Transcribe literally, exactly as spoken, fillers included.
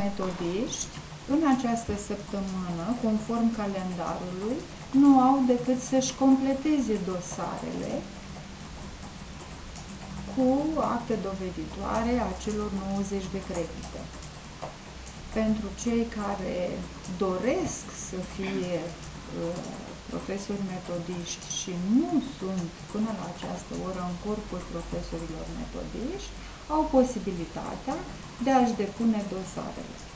metodiști, în această săptămână, conform calendarului, nu au decât să-și completeze dosarele cu acte doveditoare a celor nouăzeci de credite. Pentru cei care doresc să fie uh, profesori metodiști și nu sunt până la această oră în corpul profesorilor metodiști, au posibilitatea de a-și depune dosarele.